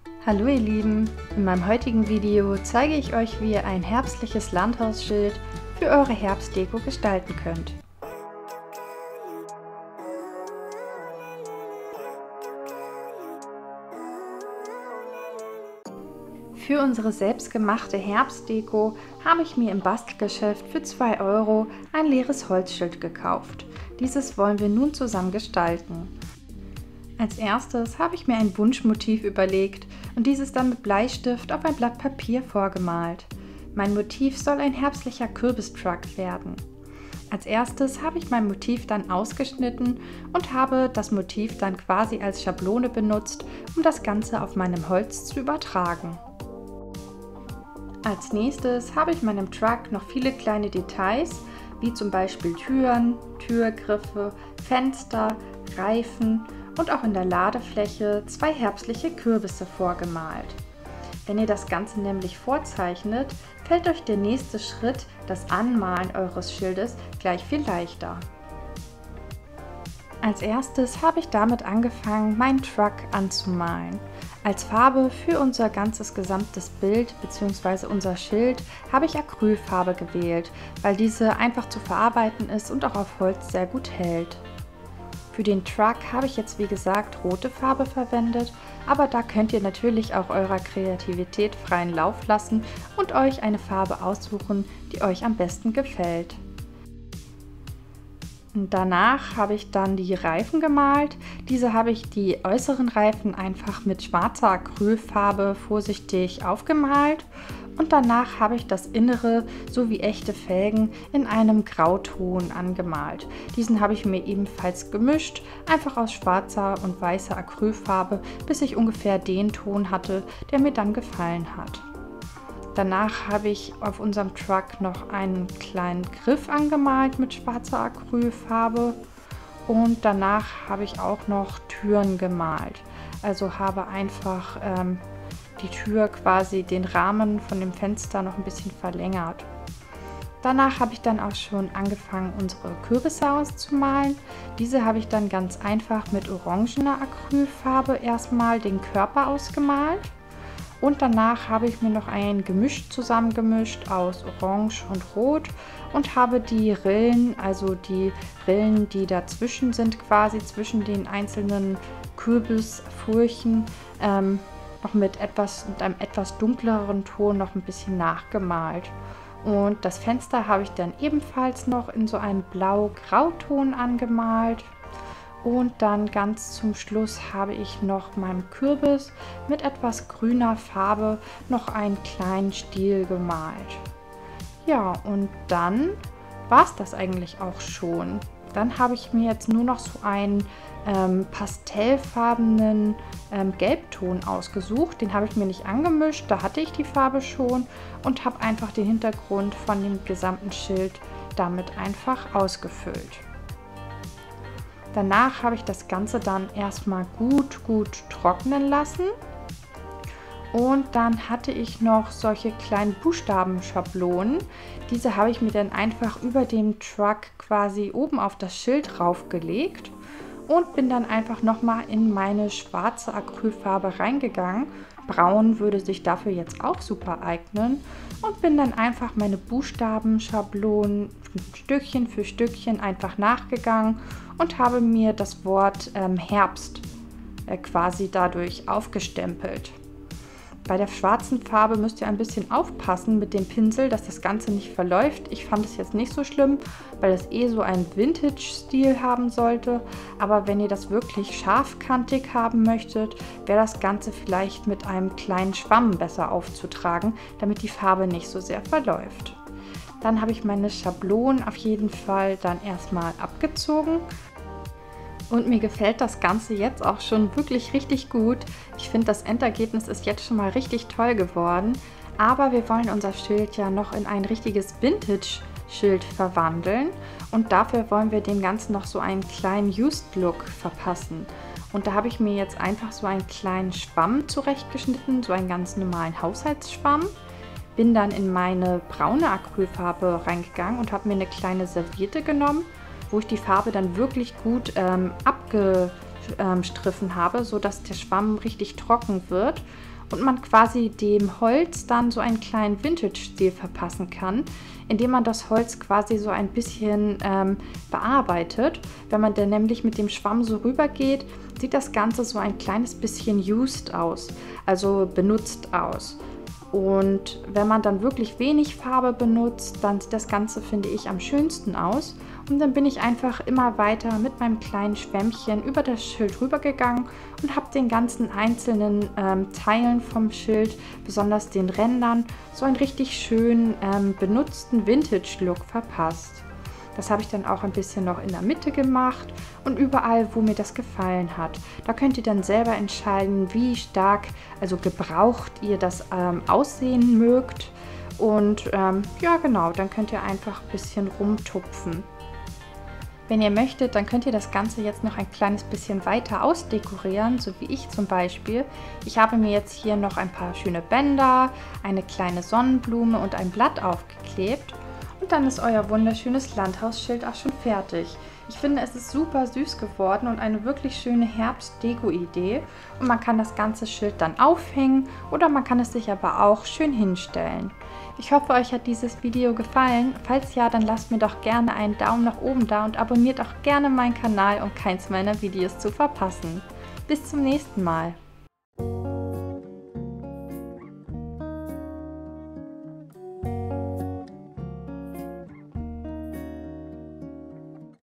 Hallo ihr Lieben, in meinem heutigen Video zeige ich euch, wie ihr ein herbstliches Landhausschild für eure Herbstdeko gestalten könnt. Für unsere selbstgemachte Herbstdeko habe ich mir im Bastelgeschäft für 2 € ein leeres Holzschild gekauft. Dieses wollen wir nun zusammen gestalten. Als erstes habe ich mir ein Wunschmotiv überlegt und dieses dann mit Bleistift auf ein Blatt Papier vorgemalt. Mein Motiv soll ein herbstlicher Kürbistruck werden. Als erstes habe ich mein Motiv dann ausgeschnitten und habe das Motiv dann quasi als Schablone benutzt, um das Ganze auf meinem Holz zu übertragen. Als nächstes habe ich meinem Truck noch viele kleine Details, wie zum Beispiel Türen, Türgriffe, Fenster, Reifen und auch in der Ladefläche 2 herbstliche Kürbisse vorgemalt. Wenn ihr das Ganze nämlich vorzeichnet, fällt euch der nächste Schritt, das Anmalen eures Schildes, gleich viel leichter. Als erstes habe ich damit angefangen, meinen Truck anzumalen. Als Farbe für unser ganzes gesamtes Bild bzw. unser Schild habe ich Acrylfarbe gewählt, weil diese einfach zu verarbeiten ist und auch auf Holz sehr gut hält. Für den Truck habe ich jetzt wie gesagt rote Farbe verwendet, aber da könnt ihr natürlich auch eurer Kreativität freien Lauf lassen und euch eine Farbe aussuchen, die euch am besten gefällt. Und danach habe ich dann die Reifen gemalt. Diese habe ich die äußeren Reifen einfach mit schwarzer Acrylfarbe vorsichtig aufgemalt. Und danach habe ich das Innere sowie echte Felgen in einem Grauton angemalt. Diesen habe ich mir ebenfalls gemischt, einfach aus schwarzer und weißer Acrylfarbe, bis ich ungefähr den Ton hatte, der mir dann gefallen hat. Danach habe ich auf unserem Truck noch einen kleinen Griff angemalt mit schwarzer Acrylfarbe und danach habe ich auch noch Türen gemalt. Also habe einfach die Tür quasi den Rahmen von dem Fenster noch ein bisschen verlängert. Danach habe ich dann auch schon angefangen, unsere Kürbisse auszumalen. Diese habe ich dann ganz einfach mit orangener Acrylfarbe erstmal den Körper ausgemalt. Und danach habe ich mir noch ein Gemisch zusammengemischt aus Orange und Rot und habe die Rillen, also die Rillen, die dazwischen sind, quasi zwischen den einzelnen Kürbisfurchen, noch mit einem etwas dunkleren Ton noch ein bisschen nachgemalt. Und das Fenster habe ich dann ebenfalls noch in so einem blau-grauton angemalt. Und dann ganz zum Schluss habe ich noch meinem Kürbis mit etwas grüner Farbe noch einen kleinen Stiel gemalt. Ja, und dann war es das eigentlich auch schon. Dann habe ich mir jetzt nur noch so einen pastellfarbenen Gelbton ausgesucht. Den habe ich mir nicht angemischt, da hatte ich die Farbe schon und habe einfach den Hintergrund von dem gesamten Schild damit einfach ausgefüllt. Danach habe ich das Ganze dann erstmal gut trocknen lassen und dann hatte ich noch solche kleinen Buchstabenschablonen. Diese habe ich mir dann einfach über dem Truck quasi oben auf das Schild raufgelegt und bin dann einfach nochmal in meine schwarze Acrylfarbe reingegangen. Braun würde sich dafür jetzt auch super eignen und bin dann einfach meine Buchstabenschablonen Stückchen für Stückchen einfach nachgegangen und habe mir das Wort Herbst quasi dadurch aufgestempelt. Bei der schwarzen Farbe müsst ihr ein bisschen aufpassen mit dem Pinsel, dass das Ganze nicht verläuft. Ich fand es jetzt nicht so schlimm, weil es so einen Vintage-Stil haben sollte. Aber wenn ihr das wirklich scharfkantig haben möchtet, wäre das Ganze vielleicht mit einem kleinen Schwamm besser aufzutragen, damit die Farbe nicht so sehr verläuft. Dann habe ich meine Schablonen auf jeden Fall dann erstmal abgezogen. Und mir gefällt das Ganze jetzt auch schon wirklich richtig gut. Ich finde, das Endergebnis ist jetzt schon mal richtig toll geworden. Aber wir wollen unser Schild ja noch in ein richtiges Vintage-Schild verwandeln. Und dafür wollen wir dem Ganzen noch so einen kleinen Used-Look verpassen. Und da habe ich mir jetzt einfach so einen kleinen Schwamm zurechtgeschnitten, so einen ganz normalen Haushaltsschwamm. Bin dann in meine braune Acrylfarbe reingegangen und habe mir eine kleine Serviette genommen, wo ich die Farbe dann wirklich gut abgestriffen habe, sodass der Schwamm richtig trocken wird. und man quasi dem Holz dann so einen kleinen Vintage-Stil verpassen kann, indem man das Holz quasi so ein bisschen bearbeitet. Wenn man dann nämlich mit dem Schwamm so rüber geht, sieht das Ganze so ein kleines bisschen used aus, also benutzt aus. Und wenn man dann wirklich wenig Farbe benutzt, dann sieht das Ganze, finde ich, am schönsten aus. Und dann bin ich einfach immer weiter mit meinem kleinen Schwämmchen über das Schild rübergegangen und habe den ganzen einzelnen Teilen vom Schild, besonders den Rändern, so einen richtig schönen benutzten Vintage-Look verpasst. Das habe ich dann auch ein bisschen noch in der Mitte gemacht und überall, wo mir das gefallen hat. Da könnt ihr dann selber entscheiden, wie stark, also gebraucht ihr das aussehen mögt. Und ja genau, dann könnt ihr einfach ein bisschen rumtupfen. Wenn ihr möchtet, dann könnt ihr das Ganze jetzt noch ein kleines bisschen weiter ausdekorieren, so wie ich zum Beispiel. Ich habe mir jetzt hier noch ein paar schöne Bänder, eine kleine Sonnenblume und ein Blatt aufgeklebt. Und dann ist euer wunderschönes Landhausschild auch schon fertig. Ich finde, es ist super süß geworden und eine wirklich schöne Herbst-Deko-Idee. Und man kann das ganze Schild dann aufhängen oder man kann es sich aber auch schön hinstellen. Ich hoffe, euch hat dieses Video gefallen. Falls ja, dann lasst mir doch gerne einen Daumen nach oben da und abonniert auch gerne meinen Kanal, um keins meiner Videos zu verpassen. Bis zum nächsten Mal.